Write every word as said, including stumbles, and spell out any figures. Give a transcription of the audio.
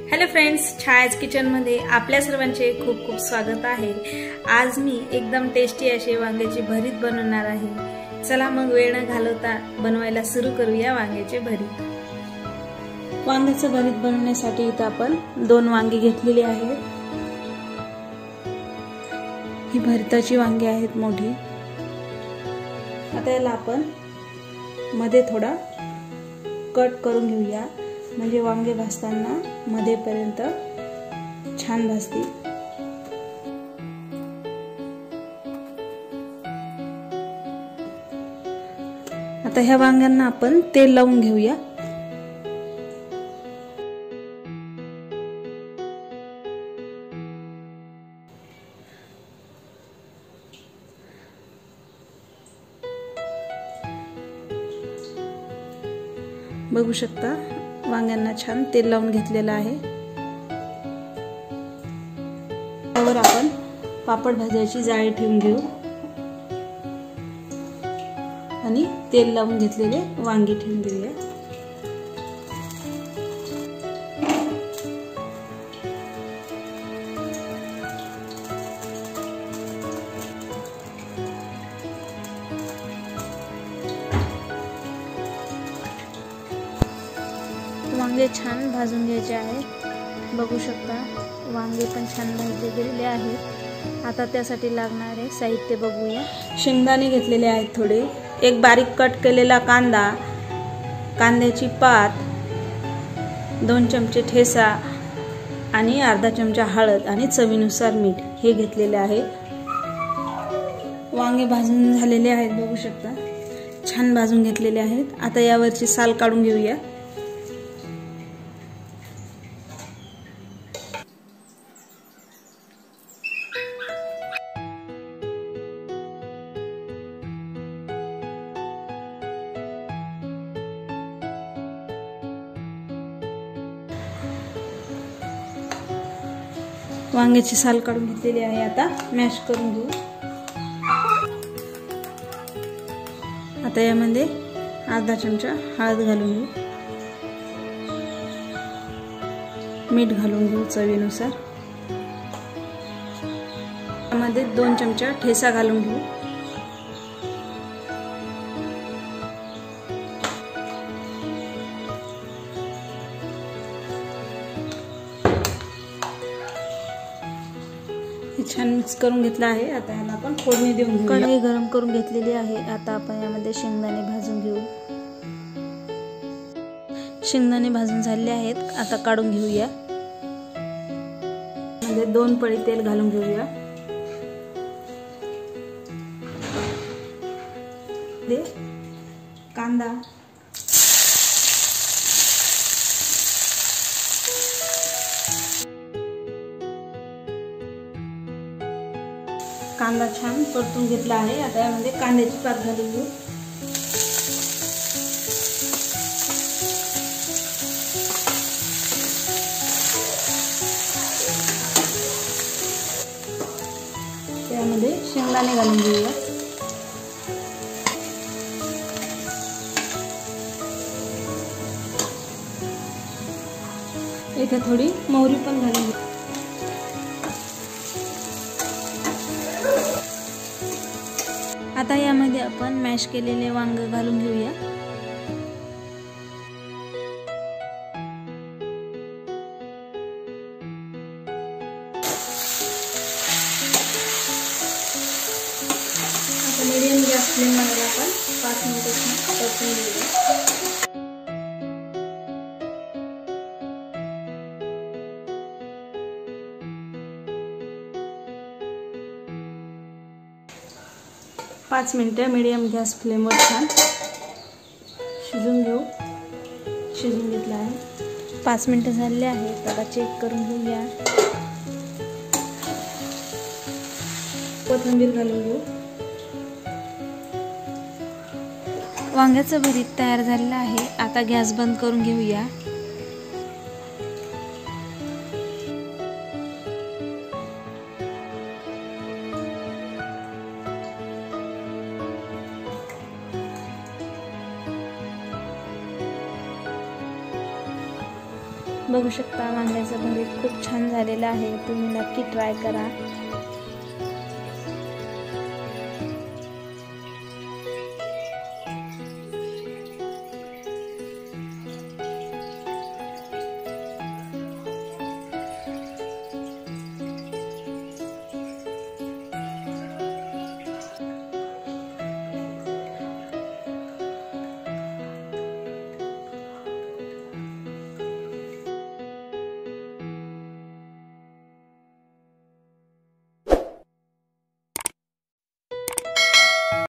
Hello friends, छायाज किचनमध्ये आपल्या सर्वांचे खूप खूप स्वागत आहे। आज मी एकदम टेस्टी अशी वांग्याची भरीत बनवणार आहे। चला मग वेळ न घालवता बनवायला सुरू करूया वांग्याचे भरीत। वांग्याचं भरीत बनवण्यासाठी इथे आपण दोन वांगी घेतलेली आहेत। ही भरताची वांगी आहेत मोठी। आता याला आपण मध्ये थोडा कट करून घेऊया, म्हणजे वांगे भाजताना मध्ये पर्यंत छान भाजतील। आता ह्या वांग्यांना आपण तेल लावून घेऊया। बघू शकता वांग्यांना छान तेल लावून घेतलेलं आहे। त्यावर आपण पापड भाजायची जाळी ठेवून घेऊ आणि तेल लावून घेतलेले वांगी ठेवून देऊया। वांगे छान भाजून घ्यायचे आहेत। बघू शकता वांगे पण छान भाजले गेलेले आहेत। आता त्यासाठी लागणारे साहित्य बघूया। शेंगदाणे घेतलेले आहेत थोडे, एक बारीक कट केलेला कांदा, कांद्याची पात, दोन चमचे ठेसा आणि अर्धा चमचा हळद आणि चवीनुसार मीठ हे घेतलेले आहे। वांगे भाजून झालेले आहेत, बघू शकता छान भाजून घेतलेले आहेत। आता यावरची साल काढून घेऊया। वांग्याची साल काढून घेतलेली आहे। आता मॅश करून घेऊ। आता यामध्ये अर्धा चमचा हळद घालून घेऊ, मीठ घालून घेऊ चवीनुसार। यामध्ये दोन चमचा ठेसा घालून घेऊ। छान मिक्स करून घेतला आहे। आता याला आपण फोडणी देऊन घेऊ। कढई गरम करून घेतलेली आहे। आता आपण यामध्ये शेंगदाणे भाजून घेऊ। शेंगदाणे भाजून झालेले आहेत, आता काढून घेऊया। मध्ये दोन पळी तेल घालून घेऊया। दे कांदा, कांदा छान परतून घेतला आहे। आता यामध्ये कांद्याची पात घालून घेऊ। त्यामध्ये शेंगदाणे घालून घेऊया। इथे थोडी मोहरी पण घालून घेऊ। आता यामध्ये आपण मॅश केलेले वांग घालून घेऊया। आता मीडियम गॅस फ्लेमवर आपण पाच मिनिटे परतून घेऊया। पाच मिनिटं मीडियम गॅस फ्लेमवर छान शिजून घेऊ। शिजून घेतला आहे, पाच मिनिटं झालेले आहेत। आता चेक करून घेऊया। कोथिंबीर घालून घेऊ। वांग्याचं भरीत तयार झालेलं आहे। आता गॅस बंद करून घेऊया। बघू शकता वांग्याचं भरीत खूप छान झालेलं आहे, तुम्ही नक्की ट्राय करा.